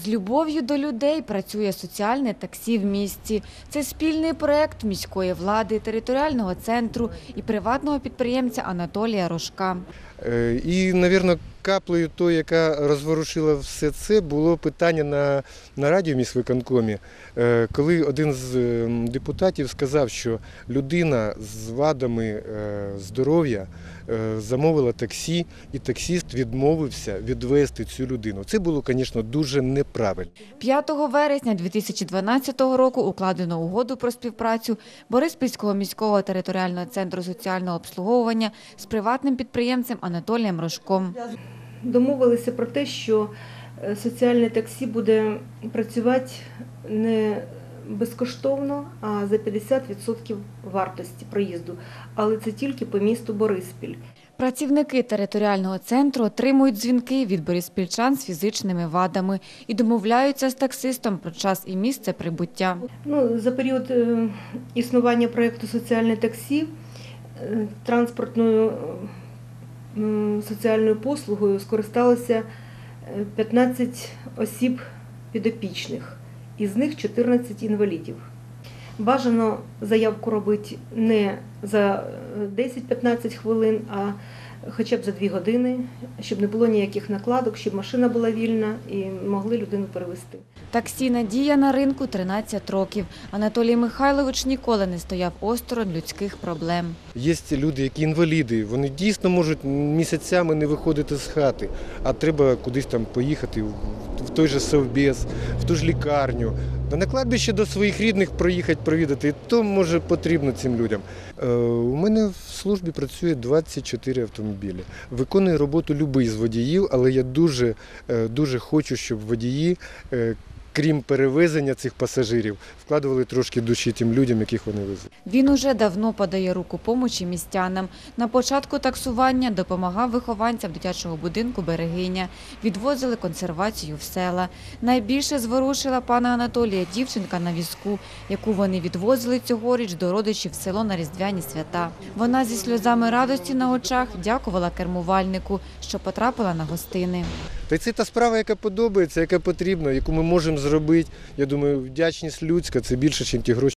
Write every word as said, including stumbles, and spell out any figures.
З любов'ю до людей працює соціальне таксі в місті. Це спільний проєкт міської влади, територіального центру і приватного підприємця Анатолія Рожка. І, мабуть, каплею тою, яка розворушила все це, було питання на, на радіо міськвиконкомі, коли один з депутатів сказав, що людина з вадами здоров'я замовила таксі, і таксіст відмовився відвезти цю людину. Це було, звісно, дуже неправильно. п'ятого вересня дві тисячі дванадцятого року укладено угоду про співпрацю Бориспільського міського територіального центру соціального обслуговування з приватним підприємцем Анатолієм Рожком. Домовилися про те, що соціальне таксі буде працювати не безкоштовно, а за п'ятдесят відсотків вартості проїзду, але це тільки по місту Бориспіль. Працівники територіального центру отримують дзвінки від бориспільчан з фізичними вадами і домовляються з таксистом про час і місце прибуття. Ну, за період існування проєкту «Соціальне таксі» транспортною соціальною послугою скористалося п'ятнадцять осіб підопічних, із них чотирнадцять інвалідів. Бажано заявку робити не за десять-п'ятнадцять хвилин, а хоча б за дві години, щоб не було ніяких накладок, щоб машина була вільна і могли людину перевезти. Таксі «Надія» на ринку тринадцять років. Анатолій Михайлович ніколи не стояв осторонь людських проблем. Є люди, які інваліди, вони дійсно можуть місяцями не виходити з хати, а треба кудись там поїхати, в той же совбез, в ту ж лікарню. На кладбище до своїх рідних проїхати, провідати, і то, може, потрібно цим людям. У мене в службі працює двадцять чотири автомобілі. Виконує роботу будь-який з водіїв, але я дуже, дуже хочу, щоб водії, крім перевезення цих пасажирів, вкладували трошки душі тим людям, яких вони везуть. Він уже давно подає руку помочі містянам. На початку таксування допомагав вихованцям дитячого будинку «Берегиня». Відвозили консервацію в села. Найбільше зворушила пана Анатолія дівчинка на візку, яку вони відвозили цьогоріч до родичів в село на Різдвяні свята. Вона зі сльозами радості на очах дякувала кермувальнику, що потрапила на гостини. Та й це та справа, яка подобається, яка потрібна, яку ми можемо зробити. Я думаю, вдячність людська – це більше, ніж ті гроші,